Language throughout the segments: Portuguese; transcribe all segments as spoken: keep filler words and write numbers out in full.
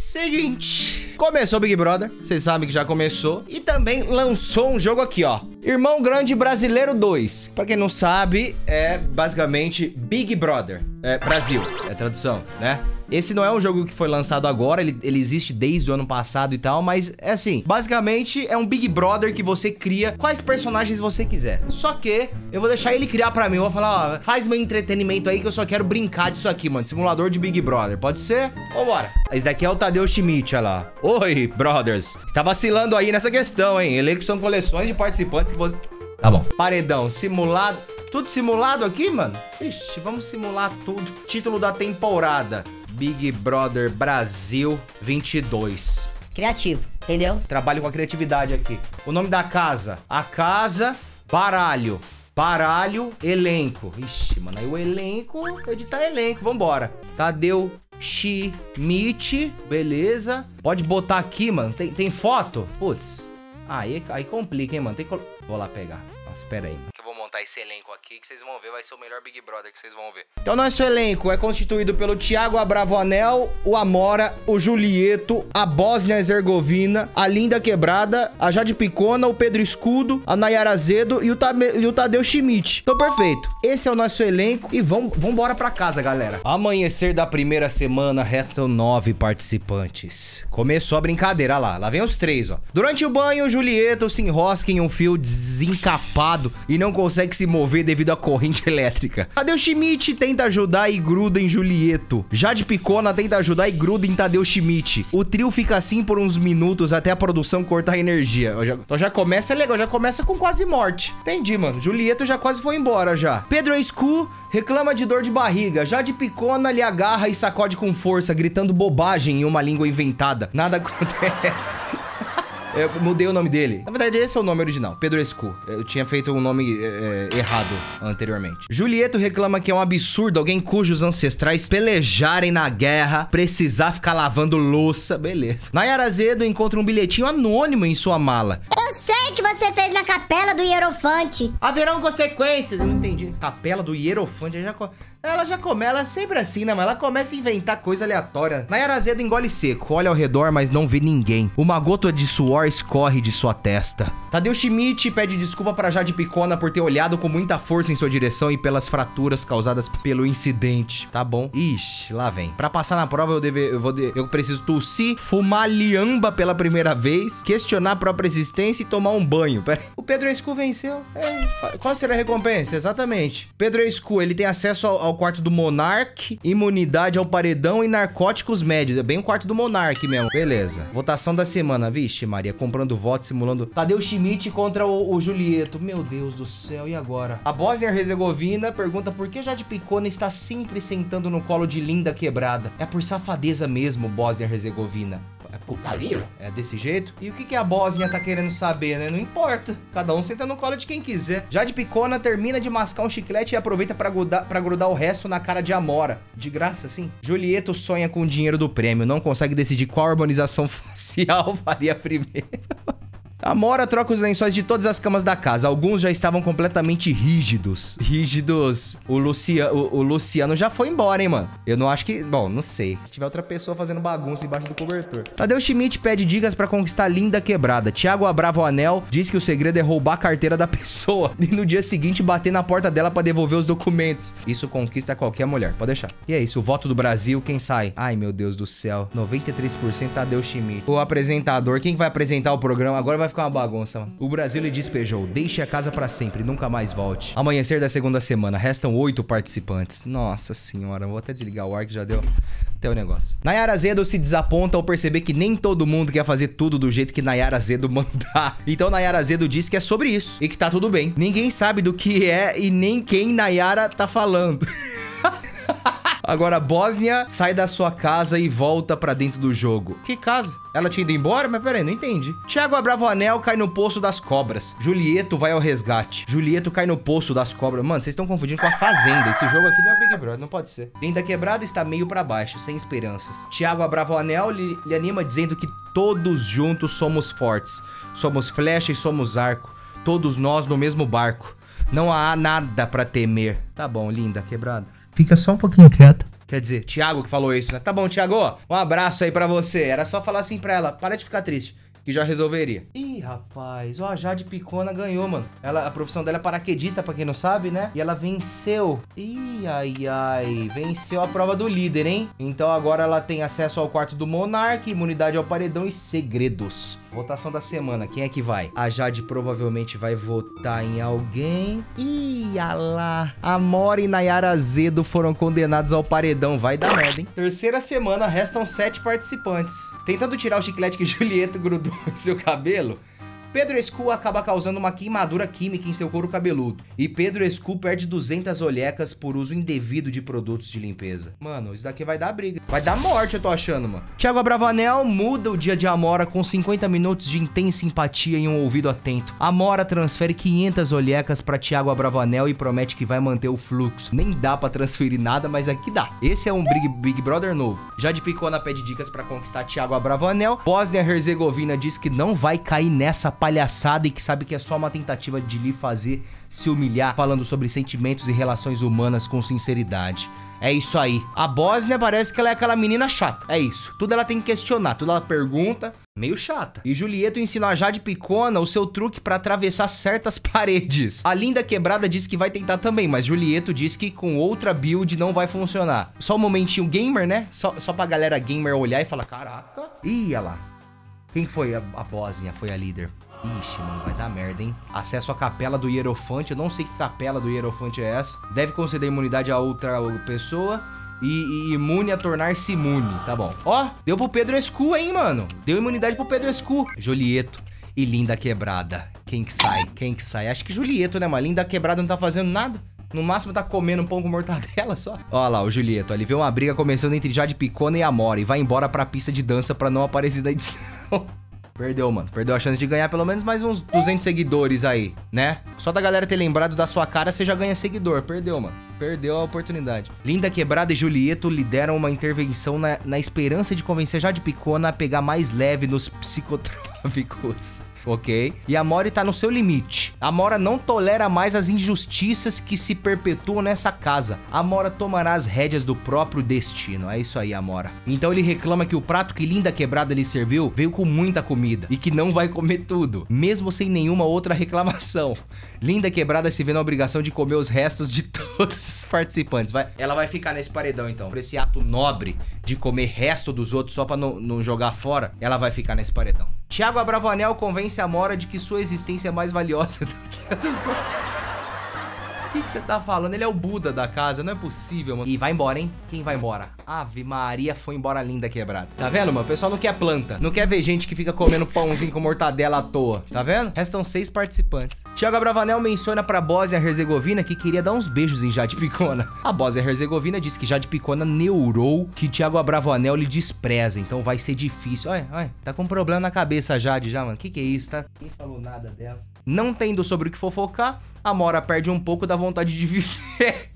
Seguinte, começou o Big Brother, vocês sabem que já começou. E também lançou um jogo aqui, ó, Irmão Grande Brasileiro dois. Pra quem não sabe, é basicamente Big Brother, é Brasil, é a tradução, né? Esse não é um jogo que foi lançado agora, ele, ele existe desde o ano passado e tal, mas é assim, basicamente é um Big Brother que você cria quais personagens você quiser. Só que eu vou deixar ele criar pra mim, eu vou falar, ó, faz meu entretenimento aí que eu só quero brincar disso aqui, mano, simulador de Big Brother, pode ser? Vambora. Esse daqui é o Tadeu Schmidt, olha lá. Oi, brothers. Você tá vacilando aí nessa questão, hein? Elenco são coleções de participantes que você... Tá bom. Paredão, simulado... Tudo simulado aqui, mano? Ixi, vamos simular tudo. Título da temporada. Big Brother Brasil vinte e dois. Criativo, entendeu? Trabalho com a criatividade aqui. O nome da casa. A casa, baralho. Baralho, elenco. Ixi, mano, aí o elenco, editar elenco, vambora. Tadeu Schmidt, beleza. Pode botar aqui, mano. Tem, tem foto? Putz. Aí, aí complica, hein, mano. Tem que... Vou lá pegar. Nossa, pera aí. Que eu vou montar esse elenco aqui que vocês vão ver. Vai ser o melhor Big Brother que vocês vão ver. Então, nosso elenco é constituído pelo Thiago Abravanel, o Amora, o Julieto, a Bósnia-Herzegovina, a Linda Quebrada, a Jade Picona, o Pedro Escudo, a Nayara Azedo e o, Tame... e o Tadeu Schmidt. Então, perfeito. Esse é o nosso elenco e vamos embora pra casa, galera. Amanhecer da primeira semana, restam nove participantes. Começou a brincadeira, olha lá. Lá vem os três, ó. Durante o banho, o Julieto se enrosca em um fio desencapado e não consegue se mover devido à corrente elétrica. Tadeu Schmidt tenta ajudar e gruda em Julieto. Jade Picona tenta ajudar e gruda em Tadeu Schmidt. O trio fica assim por uns minutos até a produção cortar a energia. Já, então já começa legal, já começa com quase morte. Entendi, mano. Julieto já quase foi embora já. Pedro Escu reclama de dor de barriga. Jade Picona lhe agarra e sacode com força, gritando bobagem em uma língua inventada. Nada acontece. Eu mudei o nome dele. Na verdade, esse é o nome original, Pedro Escu. Eu tinha feito um nome é, errado anteriormente. Julieto reclama que é um absurdo alguém cujos ancestrais pelejarem na guerra precisar ficar lavando louça. Beleza. Nayara Azedo encontra um bilhetinho anônimo em sua mala. Eu sei que você fez na capela do Hierofante. Haverão consequências. Eu não entendi. Capela do Hierofante. Ela já, ela já come, ela é sempre assim, né? Mas ela começa a inventar coisa aleatória. Nayara Azedo engole seco. Olha ao redor, mas não vê ninguém. Uma gota de suor escorre de sua testa. Tadeu Schmidt pede desculpa para Jade Picona por ter olhado com muita força em sua direção e pelas fraturas causadas pelo incidente. Tá bom. Ixi, lá vem. Pra passar na prova, eu, deve, eu, vou de, eu preciso tossir, fumar liamba pela primeira vez, questionar a própria existência e tomar um banho. Pera aí. O Pedro Escu venceu. É. Qual será a recompensa? Exatamente. Pedro Escu, ele tem acesso ao, ao quarto do Monark, imunidade ao paredão e narcóticos médios. É bem o quarto do Monark mesmo. Beleza. Votação da semana. Vixe, Maria, comprando voto, simulando... Tadeu Schmidt contra o, o Julieto. Meu Deus do céu, e agora? A Bósnia-Herzegovina pergunta por que Jade Picona está sempre sentando no colo de Linda Quebrada. É por safadeza mesmo, Bósnia-Herzegovina. É putaria? É desse jeito? E o que, que a Bósnia tá querendo saber, né? Não importa. Cada um senta no colo de quem quiser. Jade Picona termina de mascar um chiclete e aproveita pra grudar, pra grudar o resto na cara de Amora. De graça, sim. Julieto sonha com o dinheiro do prêmio. Não consegue decidir qual harmonização facial faria primeiro. Amora troca os lençóis de todas as camas da casa. Alguns já estavam completamente rígidos. Rígidos. O, Lucia, o, o Luciano já foi embora, hein, mano? Eu não acho que... Bom, não sei. Se tiver outra pessoa fazendo bagunça embaixo do cobertor. Tadeu Schmidt pede dicas pra conquistar Linda Quebrada. Thiago Abravanel diz que o segredo é roubar a carteira da pessoa. E no dia seguinte bater na porta dela pra devolver os documentos. Isso conquista qualquer mulher. Pode deixar. E é isso. O voto do Brasil, quem sai? Ai, meu Deus do céu. noventa e três por cento Tadeu Schmidt. O apresentador. Quem vai apresentar o programa agora vai ficar uma bagunça, mano. O Brasil lhe despejou. Deixe a casa pra sempre, nunca mais volte. Amanhecer da segunda semana. Restam oito participantes. Nossa senhora, vou até desligar o ar que já deu até o negócio. Nayara Azedo se desaponta ao perceber que nem todo mundo quer fazer tudo do jeito que Nayara Azedo mandar. Então Nayara Azedo diz que é sobre isso e que tá tudo bem. Ninguém sabe do que é e nem quem Nayara tá falando. Agora a Bósnia sai da sua casa e volta pra dentro do jogo. Que casa? Ela tinha ido embora? Mas peraí, não entendi. Thiago Abravanel cai no poço das cobras. Julieto vai ao resgate. Julieto cai no poço das cobras. Mano, vocês estão confundindo com a Fazenda. Esse jogo aqui não é Big Brother, não pode ser. Linda Quebrada está meio pra baixo, sem esperanças. Thiago Abravanel lhe, lhe anima dizendo que todos juntos somos fortes. Somos flecha e somos arco. Todos nós no mesmo barco. Não há nada pra temer. Tá bom, Linda Quebrada. Fica só um pouquinho quieta. Quer dizer, Thiago que falou isso, né? Tá bom, Thiago, um abraço aí pra você. Era só falar assim pra ela, para de ficar triste, que já resolveria. Ih, rapaz, ó, a Jade Picona ganhou, mano. Ela, a profissão dela é paraquedista, pra quem não sabe, né? E ela venceu. Ih, ai, ai, venceu a prova do líder, hein? Então agora ela tem acesso ao quarto do Monark, imunidade ao paredão e segredos. Votação da semana, quem é que vai? A Jade provavelmente vai votar em alguém. Ih, ah lá. Amora e Nayara Azedo foram condenados ao paredão. Vai dar merda, hein? Terceira semana, restam sete participantes. Tentando tirar o chiclete que Julieto grudou em seu cabelo, Pedro Escu acaba causando uma queimadura química em seu couro cabeludo. E Pedro Escu perde duzentas olhecas por uso indevido de produtos de limpeza. Mano, isso daqui vai dar briga. Vai dar morte, eu tô achando, mano. Thiago Abravanel muda o dia de Amora com cinquenta minutos de intensa empatia e um ouvido atento. Amora transfere quinhentas olhecas pra Thiago Abravanel e promete que vai manter o fluxo. Nem dá pra transferir nada, mas aqui dá. Esse é um Big, Big Brother novo. Jade Picona pede dicas pra conquistar Thiago Abravanel. Bósnia-Herzegovina diz que não vai cair nessa palhaçada e que sabe que é só uma tentativa de lhe fazer se humilhar, falando sobre sentimentos e relações humanas com sinceridade. É isso aí. A Bósnia parece que ela é aquela menina chata. É isso. Tudo ela tem que questionar, tudo ela pergunta. Meio chata. E Julieto ensina a Jade Picona o seu truque pra atravessar certas paredes. A Linda Quebrada diz que vai tentar também, mas Julieto diz que com outra build não vai funcionar. Só um momentinho gamer, né? Só, só pra galera gamer olhar e falar, caraca. Ih, olha lá. Quem foi a, a Bósnia? Foi a líder. Ixi, mano, vai dar merda, hein? Acesso à capela do Hierofante. Eu não sei que capela do Hierofante é essa. Deve conceder imunidade a outra pessoa. E, e imune a tornar-se imune. Tá bom. Ó, deu pro Pedro Escu, hein, mano? Deu imunidade pro Pedro Escu. Julieto e Linda Quebrada. Quem que sai? Quem que sai? Acho que Julieto, né, mano? Linda Quebrada não tá fazendo nada. No máximo tá comendo pão com mortadela só. Ó lá, o Julieto. Ele vê uma briga começando entre Jade Picona e Amora. E vai embora pra pista de dança pra não aparecer na edição. Perdeu, mano. Perdeu a chance de ganhar pelo menos mais uns duzentos seguidores aí, né? Só da galera ter lembrado da sua cara, você já ganha seguidor. Perdeu, mano. Perdeu a oportunidade. Linda Quebrada e Julieto lideram uma intervenção na, na esperança de convencer Jade Picona a pegar mais leve nos psicotrópicos. Ok? E a Amora tá no seu limite. A Amora não tolera mais as injustiças que se perpetuam nessa casa. A Amora tomará as rédeas do próprio destino. É isso aí, Amora. Então ele reclama que o prato que Linda Quebrada lhe serviu veio com muita comida e que não vai comer tudo, mesmo sem nenhuma outra reclamação. Linda Quebrada se vê na obrigação de comer os restos de todos os participantes. Vai, ela vai ficar nesse paredão, então. Por esse ato nobre de comer resto dos outros só pra não, não jogar fora, ela vai ficar nesse paredão. Thiago Abravanel convence a Amora de que sua existência é mais valiosa do que a dos outros. O que você tá falando? Ele é o Buda da casa, não é possível, mano. E vai embora, hein? Quem vai embora? Ave Maria, foi embora Linda Quebrada. Tá vendo, mano? O pessoal não quer planta. Não quer ver gente que fica comendo pãozinho com mortadela à toa. Tá vendo? Restam seis participantes. Thiago Abravanel menciona pra Bósnia-Herzegovina que queria dar uns beijos em Jade Picona. A Bósnia-Herzegovina diz que Jade Picona neurou que Thiago Abravanel lhe despreza. Então vai ser difícil. Olha, olha. Tá com um problema na cabeça a Jade já, mano. Que que é isso, tá? Ninguém falou nada dela. Não tendo sobre o que fofocar, a Amora perde um pouco da vontade de viver.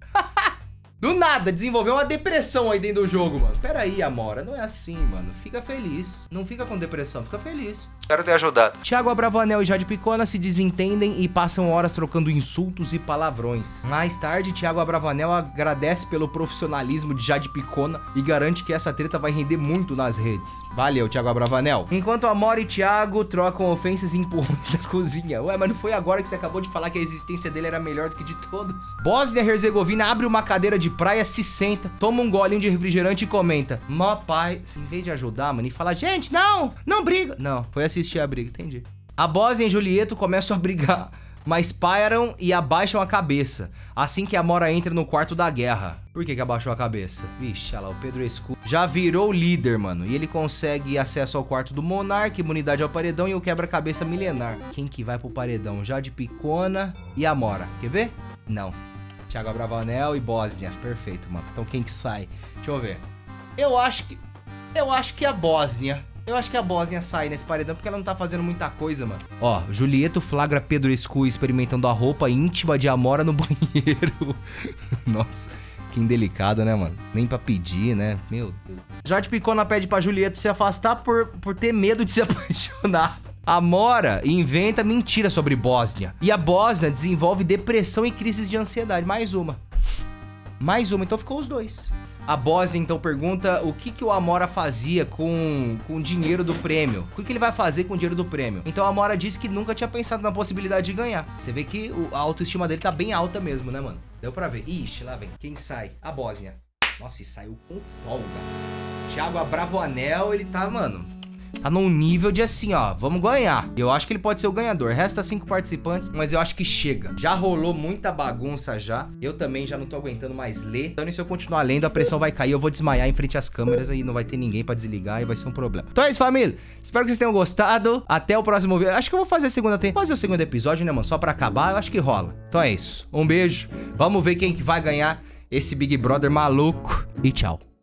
Do nada, desenvolveu uma depressão aí dentro do jogo, mano. Pera aí, Amora, não é assim, mano. Fica feliz. Não fica com depressão, fica feliz. Espero ter ajudado. Thiago Abravanel e Jade Picona se desentendem e passam horas trocando insultos e palavrões. Mais tarde, Thiago Abravanel agradece pelo profissionalismo de Jade Picona e garante que essa treta vai render muito nas redes. Valeu, Thiago Abravanel. Enquanto Amora e Thiago trocam ofensas e empurrões na cozinha. Ué, mas não foi agora que você acabou de falar que a existência dele era melhor do que de todos? Bósnia-Herzegovina abre uma cadeira de praia, se senta, toma um golinho de refrigerante e comenta. Mó pai, em vez de ajudar, mano, e fala, gente, não, não briga. Não, foi assistir a briga, entendi. A Bósnia e Julieto começam a brigar, mas param e abaixam a cabeça, assim que a Amora entra no quarto da guerra. Por que que abaixou a cabeça? Vixe, olha lá, o Pedro Escu já virou líder, mano, e ele consegue acesso ao quarto do Monark, imunidade ao paredão e o quebra-cabeça milenar. Quem que vai pro paredão? Jade Picona e Amora, quer ver? Não. Thiago Abravanel e Bósnia. Perfeito, mano. Então quem que sai? Deixa eu ver. Eu acho que... Eu acho que a Bósnia. Eu acho que a Bósnia sai nesse paredão porque ela não tá fazendo muita coisa, mano. Ó, Julieto flagra Pedro Escu experimentando a roupa íntima de Amora no banheiro. Nossa, que indelicado, né, mano? Nem pra pedir, né? Meu Deus. Jade Picona pede pra Julieto se afastar por, por ter medo de se apaixonar. Amora inventa mentira sobre Bósnia. E a Bósnia desenvolve depressão e crises de ansiedade. Mais uma. Mais uma. Então ficou os dois. A Bosnia, então, pergunta o que, que o Amora fazia com, com o dinheiro do prêmio. O que, que ele vai fazer com o dinheiro do prêmio? Então, a Amora disse que nunca tinha pensado na possibilidade de ganhar. Você vê que o, a autoestima dele tá bem alta mesmo, né, mano? Deu pra ver. Ixi, lá vem. Quem sai? A Bósnia. Nossa, e saiu com folga. Thiago Abravanel, ele tá, mano... Tá num nível de assim, ó, vamos ganhar. Eu acho que ele pode ser o ganhador. Resta cinco participantes, mas eu acho que chega. Já rolou muita bagunça já. Eu também já não tô aguentando mais ler. Então, se eu continuar lendo, a pressão vai cair. Eu vou desmaiar em frente às câmeras e não vai ter ninguém pra desligar e vai ser um problema. Então é isso, família. Espero que vocês tenham gostado. Até o próximo vídeo. Acho que eu vou fazer a segunda temporada. Fazer o segundo episódio, né, mano? Só pra acabar, eu acho que rola. Então é isso. Um beijo. Vamos ver quem que vai ganhar esse Big Brother maluco. E tchau.